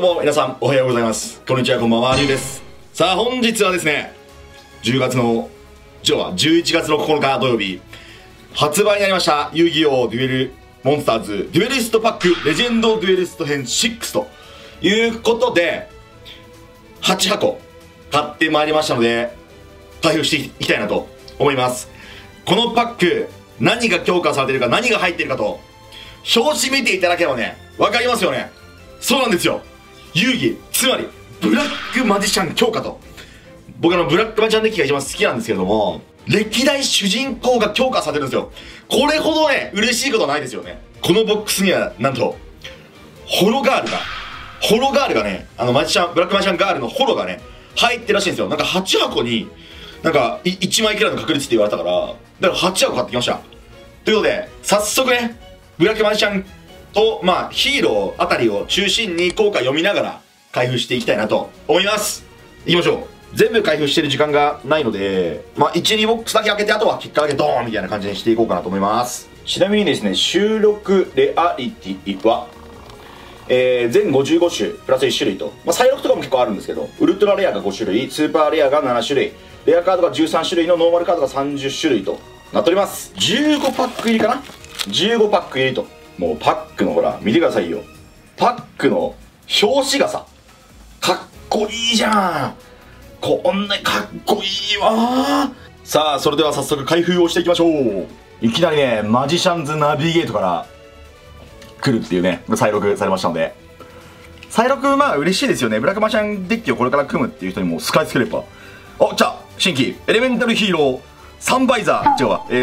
も皆さんおはようございます。こんにちは、こんばんは、りゅうです。さあ本日はですね、今日は11月の9日土曜日、発売になりました遊戯王デュエルモンスターズデュエリストパックレジェンドデュエリスト編6ということで、8箱買ってまいりましたので、開封していきたいなと思います。このパック、何が強化されているか、何が入っているかと、表紙見ていただければね、わかりますよね。そうなんですよ。遊戯、つまり、ブラックマジシャン強化と。僕ブラックマジシャンデッキが一番好きなんですけれども、歴代主人公が強化されてるんですよ。これほどね、嬉しいことはないですよね。このボックスには、なんと、ホロガールがね、ブラックマジシャンガールのホロがね、入ってるらしいんですよ。なんか8箱に、なんか1枚くらいの確率って言われたから、だから8箱買ってきました。ということで、早速ね、ブラックマジシャンと、ヒーローあたりを中心に効果読みながら開封していきたいなと思います。いきましょう。全部開封してる時間がないので、1、2ボックスだけ開けて、あとは結果だけドーンみたいな感じにしていこうかなと思います。ちなみにですね、収録レアリティは、全55種、プラス1種類と、再録とかも結構あるんですけど、ウルトラレアが5種類、スーパーレアが7種類、レアカードが13種類のノーマルカードが30種類となっております。15パック入りかな ?15 パック入りと。もうパックのほら、見てくださいよ。パックの表紙がさ、かっこいいじゃん。こんなかっこいいわー。さあ、それでは早速開封をしていきましょう。いきなりね、マジシャンズナビゲートから来るっていうね、再録されましたので。再録、嬉しいですよね。ブラックマジシャンデッキをこれから組むっていう人にもスカイスクレーパー。お、じゃあ、新規、エレメンタルヒーロー、サンライザ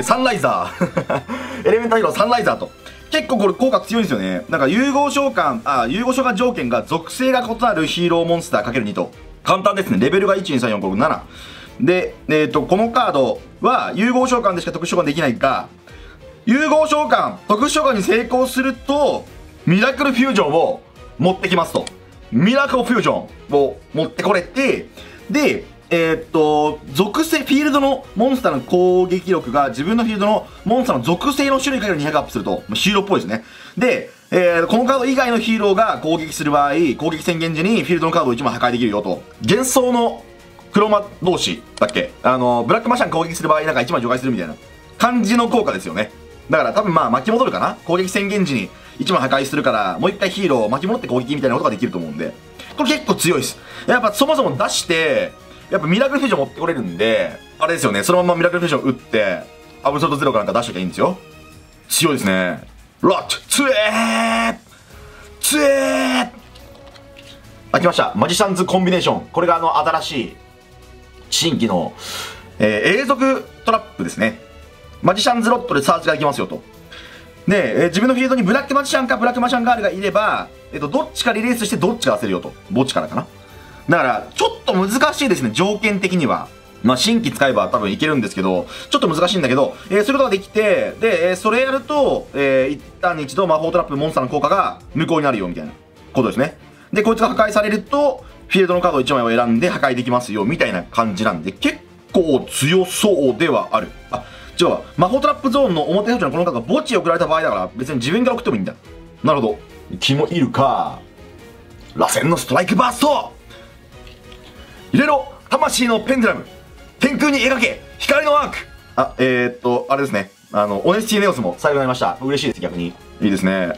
ー。エレメンタルヒーロー、サンライザーと。結構これ効果強いんですよね。なんか融合召喚条件が属性が異なるヒーローモンスター ×2 と。簡単ですね。レベルが1、2、3、4、5、6、7。で、このカードは融合召喚でしか特殊召喚できないが、融合召喚、特殊召喚に成功すると、ミラクルフュージョンを持ってきますと。ミラクルフュージョンを持ってこれて、で、属性、フィールドのモンスターの攻撃力が自分のフィールドのモンスターの属性の種類から200アップすると、ヒーローっぽいですね。で、このカード以外のヒーローが攻撃する場合、攻撃宣言時にフィールドのカードを1枚破壊できるよと。幻想の黒魔同士だっけブラックマシャン攻撃する場合、なんか1枚除外するみたいな感じの効果ですよね。だから多分巻き戻るかな、攻撃宣言時に1枚破壊するから、もう1回ヒーローを巻き戻って攻撃みたいなことができると思うんで、これ結構強いです。やっぱそもそも出して、やっぱミラクルフュージョン持ってこれるんで、あれですよね、そのままミラクルフュージョン打って、アブソルトゼロかなんか出しときゃいいんですよ。強いですね。ロットつえー来ました。マジシャンズコンビネーション。これが新しい、新規の、永続トラップですね。マジシャンズロットでサーチができますよと。で、自分のフィールドにブラックマジシャンかブラックマジシャンガールがいれば、どっちかリレースしてどっちか出せるよと。墓地からかな。だから、ちょっと難しいですね、条件的には。新規使えば多分いけるんですけど、ちょっと難しいんだけど、そういうことができて、で、それやると、一旦に一度魔法トラップモンスターの効果が無効になるよ、みたいなことですね。で、こいつが破壊されると、フィールドのカード1枚を選んで破壊できますよ、みたいな感じなんで、結構強そうではある。あ、違うわ。魔法トラップゾーンの表表示のこのカードが墓地送られた場合だから、別に自分から送ってもいいんだ。なるほど。キモいるか。螺旋のストライクバースト入れろ魂のペンデュラム天空に描け光のアークあれですね。オネスティネオスも最後になりました。嬉しいです、逆に。いいですね。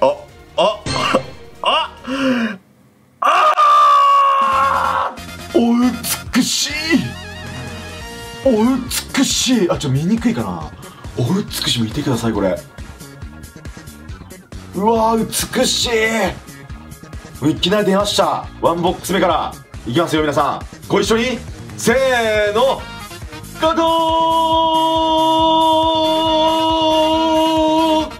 お美しいお美しい見にくいかな。お美しい。見てください、これ。うわー、美しい。いきなり出ました。ワンボックス目から。いきますよ、皆さん。ご一緒に。せーの。ガゴー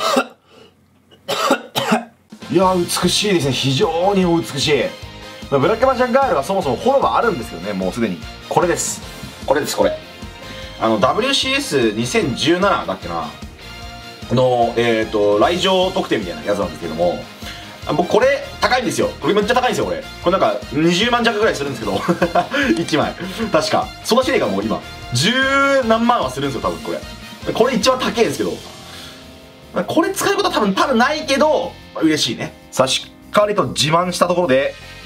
いやー、美しいですね。非常にお美しい。ブラックマジシャンガールはそもそもフォローがあるんですけどね、もうすでに。これです。これ。WCS2017 だっけなの、来場特典みたいなやつなんですけども、僕これ高いんですよ。これめっちゃ高いんですよ、これ。これなんか20万弱ぐらいするんですけど1枚確かその種類がもう今10何万はするんですよ、多分これ一番高いですけど、これ使うことは多分ないけど、嬉しいね。さあ、しっかりと自慢したところで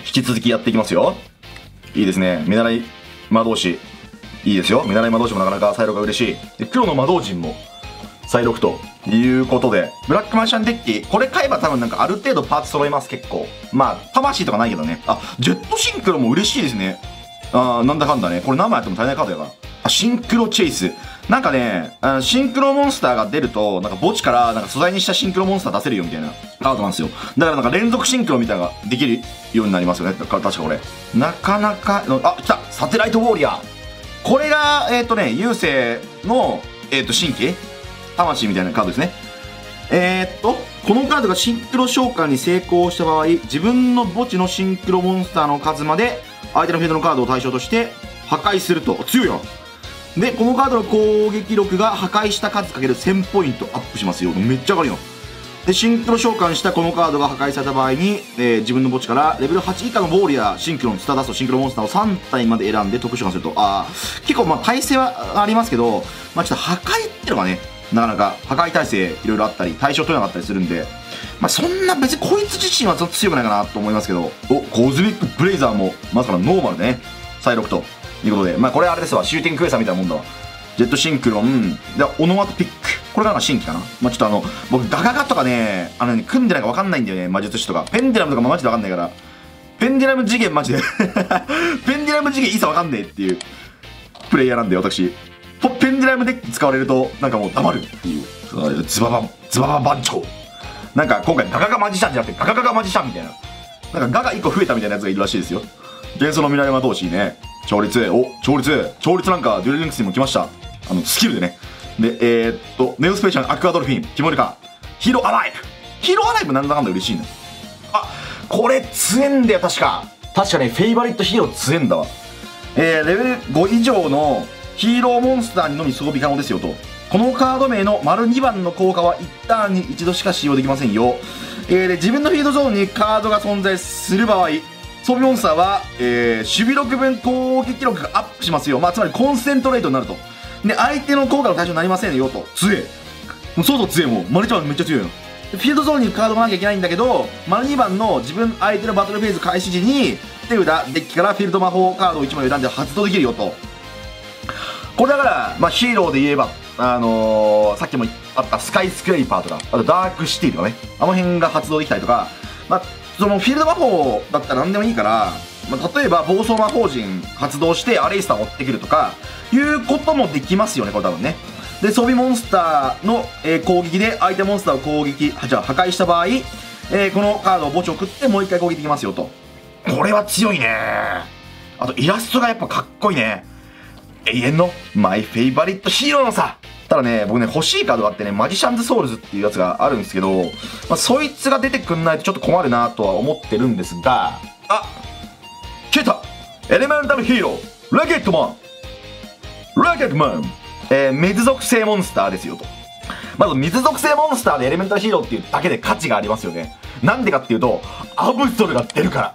引き続きやっていきますよ。いいですね。見習い魔導士。いいですよ。見習い魔導士もなかなか再録が嬉しい。で、黒の魔導陣も再録ということで、ブラックマジシャンデッキ、これ買えば多分なんかある程度パーツ揃います、結構。まあ、魂とかないけどね。あ、ジェットシンクロも嬉しいですね。なんだかんだね。これ何枚やっても足りないカードやから。あ、シンクロチェイス。なんかね、シンクロモンスターが出ると、なんか墓地からなんか素材にしたシンクロモンスター出せるよみたいなカードなんですよ。だからなんか連続シンクロみたいなのができるようになりますよね。確かこれ。なかなか、あ、来たサテライトウォーリアー。これが、優勢の、新規魂みたいなカードですね。このカードがシンクロ召喚に成功した場合、自分の墓地のシンクロモンスターの数まで、相手のフィールドのカードを対象として破壊すると。強いよ。で、このカードの攻撃力が破壊した数かける1000ポイントアップしますよ。めっちゃ上がるよ。で、シンクロ召喚したこのカードが破壊された場合に、自分の墓地からレベル8以下のウォーリアー、シンクロン、スターダスト、シンクロモンスターを3体まで選んで特殊召喚すると。結構まあ耐性はありますけど、まあちょっと破壊っていうのがね、なかなか破壊耐性いろいろあったり、対象取れなかったりするんで、まあそんな別にこいつ自身はちょっと強くないかなと思いますけど、コズミックブレイザーもまさかのノーマルでね、再録ということで、まあこれあれですわ、シューティングクエスターみたいなもんだわ。ジェットシンクロン、で、オノマトピック。これが新規かな。まあ、ちょっと僕、ガガガとかね、組んでないか分かんないんだよね、魔術師とか。ペンデュラムとかもマジで分かんないから。ペンデュラム次元マジで。ペンデュラム次元いざ分かんねえっていうプレイヤーなんで、私。ペンデュラムデッキ使われると、なんかもう黙るっていう。ズババ番長。なんか今回ガガガマジシャンじゃなくて、ガガガガマジシャンみたいな。なんかガが1個増えたみたいなやつがいるらしいですよ。幻想の未来魔導士ね。調律なんかデュエルリンクスにも来ました。スキルでね。で、ネオスペーシャルアクアドルフィン、キモリカ、ヒーローアライブ。ヒーローアライブなんだかんだ嬉しいんだ。これ強えんだよ、確かね、フェイバリットヒーロー強えんだわ。レベル5以上のヒーローモンスターにのみ装備可能ですよと。このカード名の丸2番の効果は1ターンに1度しか使用できませんよ。で、自分のフィールドゾーンにカードが存在する場合、装備モンスターは、守備力分攻撃力がアップしますよ。まあ、つまりコンセントレートになると。で、相手の効果の対象になりませんよと。強え。もうそう強え。もう、マルチ番めっちゃ強いよ。フィールドゾーンにカードがなきゃいけないんだけど、丸2番の相手のバトルフェーズ開始時に、手札、デッキからフィールド魔法カードを1枚選んで発動できるよと。これだから、まあ、ヒーローで言えば、さっきもあったスカイスクレイパーとか、あとダークシティとかね、あの辺が発動できたりとか、まあ、そのフィールド魔法だったら何でもいいから、まあ、例えば暴走魔法陣発動してアレイスターを追ってくるとかいうこともできますよね、これ多分ね。で、装備モンスターの、攻撃で相手モンスターを破壊した場合、このカードを墓地を送ってもう一回攻撃できますよと。これは強いね。あとイラストがやっぱかっこいいね。永遠のマイフェイバリットヒーローのさ。ただね、僕ね、欲しいカードがあってね、マジシャンズソウルズっていうやつがあるんですけど、まあ、そいつが出てくんないとちょっと困るなとは思ってるんですが、来たエレメンタルヒーローラケットマン水属性モンスターですよと。まず水属性モンスターでエレメンタルヒーローっていうだけで価値がありますよね。なんでかっていうと、アブソルが出るから。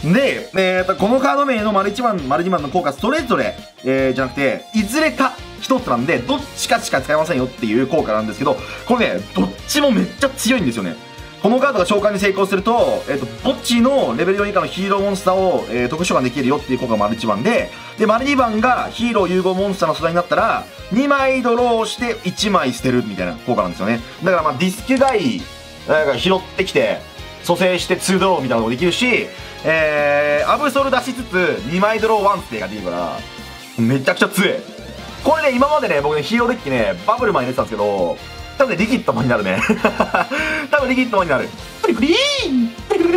で、このカード名の丸1番、丸2番の効果それぞれ、じゃなくて、いずれか一つなんで、どっちかしか使えませんよっていう効果なんですけど、これね、どっちもめっちゃ強いんですよね。このカードが召喚に成功すると、墓地のレベル4以下のヒーローモンスターを、特殊召喚できるよっていう効果が丸1番で、丸2番がヒーロー融合モンスターの素材になったら、2枚ドローして1枚捨てるみたいな効果なんですよね。だからまあディスク外、拾ってきて、蘇生して2ドローみたいなのもできるし、アブソル出しつつ2枚ドロー1ステイができるから、めちゃくちゃ強い。これね、今までね、僕ね、ヒーローデッキね、バブルマン入れてたんですけど、多分ね、リキッドマンになるね。多分リキッドマンになる。プリプリーン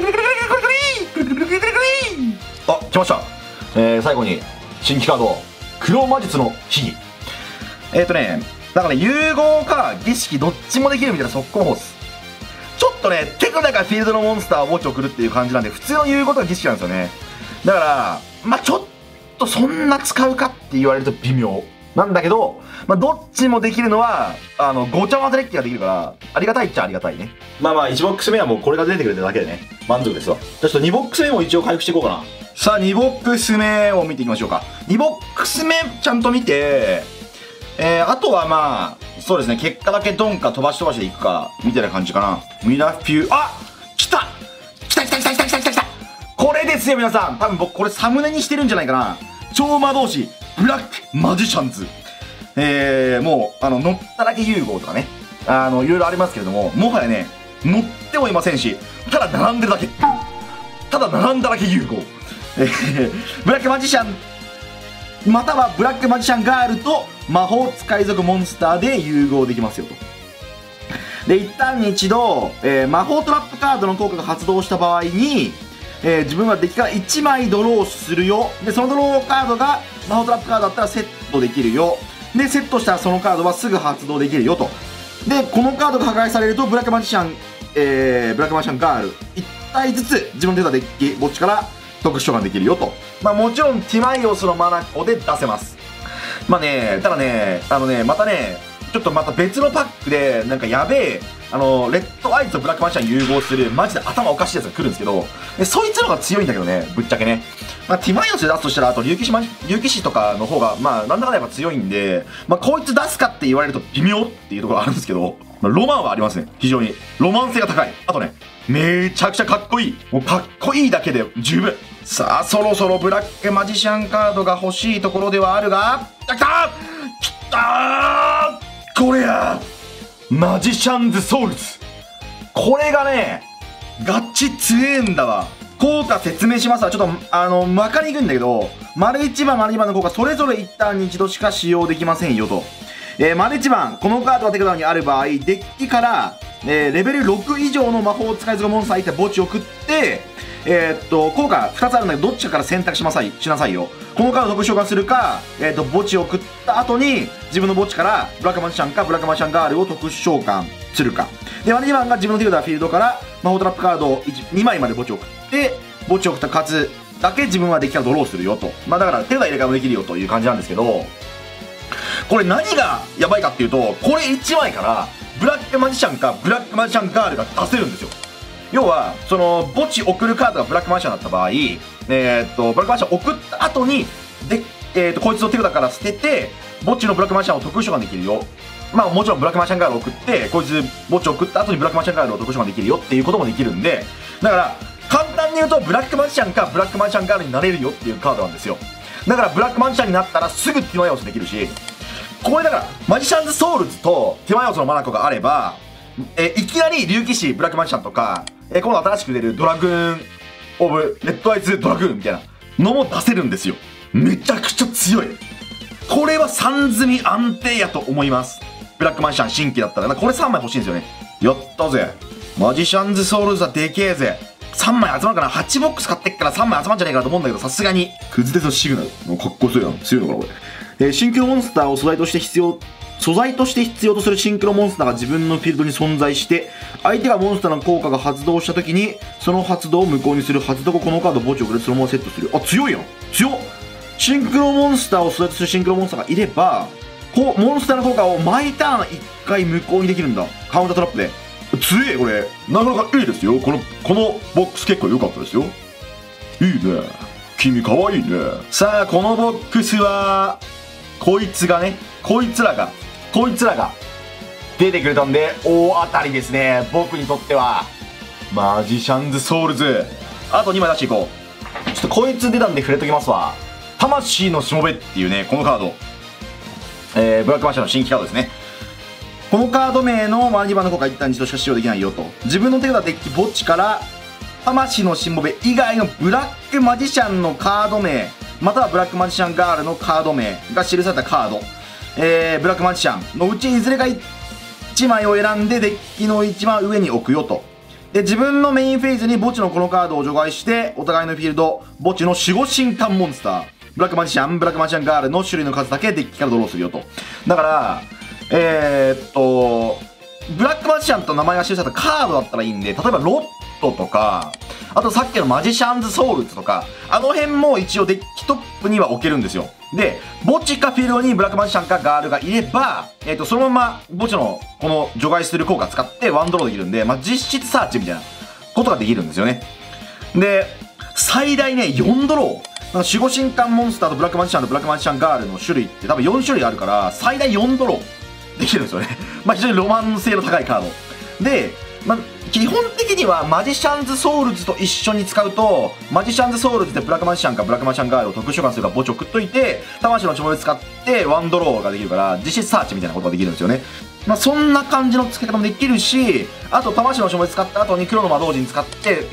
あ、来ました。最後に、新規カード、黒魔術の秘技。だからね、融合か儀式どっちもできるみたいな速攻ホース。ちょっとね、手札からフィールドのモンスターを墓地送るっていう感じなんで、普通の融合とか儀式なんですよね。だから、まあちょっとそんな使うかって言われると微妙。なんだけど、まあどっちもできるのは、ごちゃ混ぜデッキができるから、ありがたいっちゃありがたいね。まあまあ、1ボックス目はもうこれが出てくれただけでね、満足ですわ。ちょっと2ボックス目も一応回復していこうかな。さあ、2ボックス目を見ていきましょうか。2ボックス目ちゃんと見て、あとはまあ、そうですね、結果だけドンか飛ばしでいくか、みたいな感じかな。ミラフュー、あ、来たこれですよ、皆さん。多分僕、これサムネにしてるんじゃないかな。超魔導士、ブラックマジシャンズ。もう、乗っただけ融合とかね。いろいろありますけれども、もはやね、乗ってもいませんし、ただ並んでるだけ。ただ並んだだけ融合。ブラックマジシャン、またはブラックマジシャンガールと魔法使い族モンスターで融合できますよと。で、一旦に一度、魔法トラップカードの効果が発動した場合に、自分はデッキから1枚ドローするよ。で、そのドローカードが魔法トラップカードだったらセットできるよ。で、セットしたらそのカードはすぐ発動できるよと。で、このカードが破壊されると、ブラックマジシャン、ブラックマジシャンガール、1体ずつ自分の手札デッキ、墓地から特殊召喚できるよと。まあもちろん、ティマイオスのマナコで出せます。まあね、ただね、またね、ちょっとまた別のパックで、なんかやべえ、レッドアイズとブラックマジシャン融合する、マジで頭おかしいやつが来るんですけど、そいつの方が強いんだけどね、ぶっちゃけね。まあ、ティマイオスで出すとしたら、あと、竜騎士とかの方が、まあ、なんだかんだやっぱ強いんで、まあ、こいつ出すかって言われると微妙っていうところがあるんですけど、まあ、ロマンはありますね、非常に。ロマン性が高い。あとね、めちゃくちゃかっこいい。もうかっこいいだけで十分。さあ、そろそろブラックマジシャンカードが欲しいところではあるが、来たーこれやマジシャンズソウルズ。これがね、ガチ強えんだわ。効果説明しますわ。ちょっと、わかりにくいんだけど、丸1番、丸2番の効果、それぞれ一旦に一度しか使用できませんよと。丸1番、このカードが手札にある場合、デッキから、レベル6以上の魔法使い族モンスター相手墓地を送って、効果2つあるんだけど、どっちかから選択しなさいよ。このカードを特殊召喚するか、墓地を送った後に、自分の墓地から、ブラックマジシャンか、ブラックマジシャンガールを特殊召喚するか。で、2番が自分の手札フィールドから、魔法トラップカードを2枚まで墓地を送って、墓地を送った数だけ自分はデッキからドローするよと。まあだから手札入れ替えもできるよという感じなんですけど、これ何がやばいかっていうと、これ1枚から、ブラックマジシャンか、ブラックマジシャンガールが出せるんですよ。要は、その、墓地送るカードがブラックマジシャンだった場合、ブラックマジシャン送った後に、で、こいつの手札から捨てて、墓地のブラックマジシャンを特殊召喚できるよ。まあもちろんブラックマジシャンガールを送って、こいつ墓地を送った後にブラックマジシャンガールを特殊召喚できるよっていうこともできるんで、だから、簡単に言うと、ブラックマジシャンかブラックマジシャンガールになれるよっていうカードなんですよ。だから、ブラックマジシャンになったらすぐティマイオスできるし、これだから、マジシャンズソウルズとティマイオスのマナコがあれば、いきなり竜騎士ブラックマジシャンとか、今度新しく出るドラグーンオブレッドアイズドラグーンみたいなのも出せるんですよ。めちゃくちゃ強い。これは3積み安定やと思います。ブラックマジシャン新規だったら、これ3枚欲しいんですよね。やったぜ。マジシャンズソウルズはでけえぜ。3枚集まるかな ?8 ボックス買ってっから3枚集まんじゃねえかなと思うんだけど、さすがに。クズデスシグナル。もうかっこよそうやん。強いのかな、これ。新規モンスターを素材として必要とするシンクロモンスターが自分のフィールドに存在して、相手がモンスターの効果が発動した時に、その発動を無効にする発動後このカードを墓地を送るそのままセットする。あ、強いやん。強っ。シンクロモンスターを素材とするシンクロモンスターがいれば、モンスターの効果を毎ターン1回無効にできるんだ。カウンタートラップで。強いこれ。なかなかいいですよ。このボックス結構良かったですよ。いいね。君かわいいね。さあ、このボックスは、こいつらが出てくれたんで、大当たりですね。僕にとっては。マジシャンズソウルズ。あと2枚出していこう。ちょっとこいつ出たんで触れときますわ。魂のしもべっていうね、このカード。ブラックマジシャンの新規カードですね。このカード名の2番の効果一旦一度しか使用できないよと。自分の手札デッキ墓地から、魂のしもべ以外のブラックマジシャンのカード名、またはブラックマジシャンガールのカード名が記されたカード、ブラックマジシャンのうちいずれか1枚を選んでデッキの一番上に置くよと。で、自分のメインフェーズに墓地のこのカードを除外して、お互いのフィールド、墓地の守護神官モンスター、ブラックマジシャン、ブラックマジシャンガールの種類の数だけデッキからドローするよと。だから、ブラックマジシャンと名前が記されたカードだったらいいんで、例えばロットとか、あとさっきのマジシャンズソウルズとか、あの辺も一応デッキトップには置けるんですよ。で、墓地かフィールドにブラックマジシャンかガールがいれば、そのまま墓地のこの除外する効果を使ってワンドローできるんで、まあ、実質サーチみたいなことができるんですよね。で、最大ね、4ドロー。守護神官モンスターとブラックマジシャンとブラックマジシャンガールの種類って多分4種類あるから、最大4ドローできるんですよね。まあ非常にロマン性の高いカード。で、 まあ、基本的にはマジシャンズソウルズと一緒に使うと、マジシャンズソウルズでブラックマジシャンかブラックマジシャンガールを特殊召喚するか墓地を食っといて、魂のしもべを使ってワンドローができるから、実質サーチみたいなことができるんですよね。まあ、そんな感じの付け方もできるし、あと魂のしもべ使った後に黒の魔導陣使って、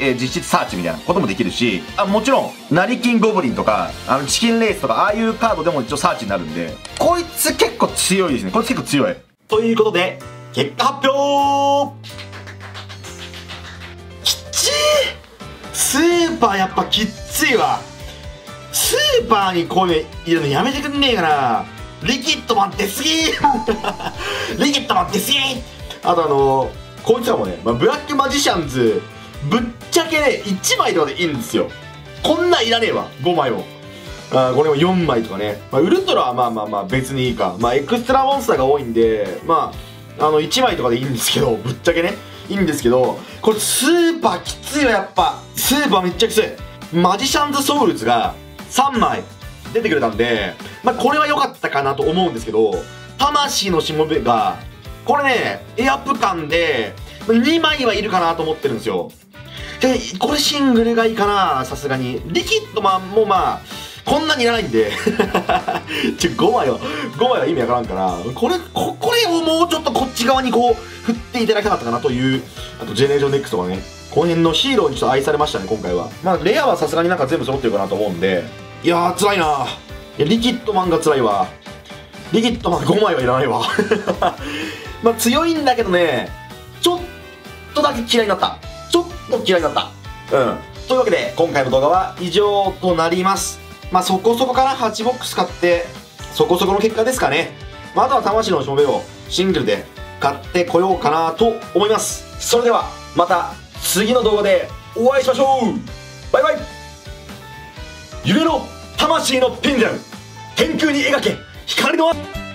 実質サーチみたいなこともできるし、もちろん、成金ゴブリンとか、チキンレースとか、ああいうカードでも一応サーチになるんで、こいつ結構強いですね。こいつ結構強い。ということで、結果発表きっちースーパーやっぱきっついわ。スーパーにこういうの入れるのやめてくんねえかな。リキッドマン出すぎリキッドマン出すぎ。あとこいつらもね、ブラックマジシャンズぶっちゃけね1枚とかでいいんですよ。こんなんいらねえわ。5枚もこれも4枚とかね、ウルトラはまあ別にいいか。エクストラモンスターが多いんで1枚とかでいいんですけど、ぶっちゃけねいいんですけど、これスーパーきついわ。やっぱスーパーめっちゃきつい。マジシャンズソウルズが3枚出てくれたんで、これは良かったかなと思うんですけど、魂のしもべがこれねエアプ感で2枚はいるかなと思ってるんですよ。でこれシングルがいいかな。さすがにリキッドマンもこんなにいらないんで5枚は意味わからんから、これをもうちょっとこっち側にこう振っていただきたかったかなという。あとジェネレーション X とかね、この辺のヒーローにちょっと愛されましたね今回は。レアはさすがに全部揃ってるかなと思うんで、いやー辛いな。リキッドマンが辛いわ。リキッドマン5枚はいらないわ強いんだけどね、ちょっとだけ嫌いになった。ちょっと嫌いになった。というわけで今回の動画は以上となります。そこそこから8ボックス買ってそこそこの結果ですかね。あとは魂のしもべをシングルで買ってこようかなと思います。それではまた次の動画でお会いしましょう。バイバイ。夢の魂のペンダル天空に描け光の輪。